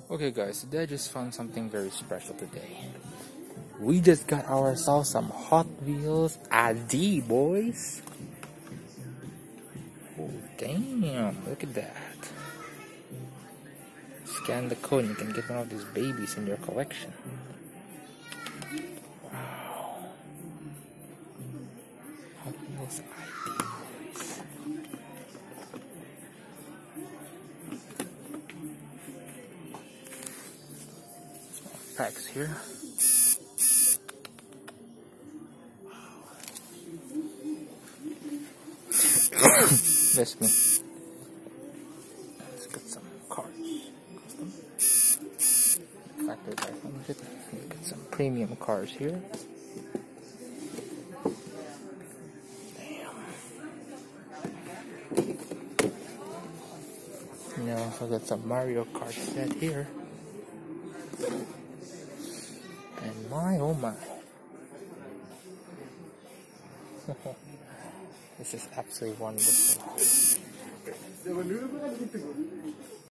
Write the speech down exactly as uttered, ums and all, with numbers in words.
Okay guys, today I just found something very special today. We just got ourselves some Hot Wheels I D, boys. Oh damn, look at that. Scan the code and you can get one of these babies in your collection. Wow. Hot Wheels I D, boys. Packs here. That's me. Let's get some cards. Custom. Factory five hundred. Get some premium cars here. Damn. You know, also got some Mario Kart set here. And my oh my. This is absolutely wonderful.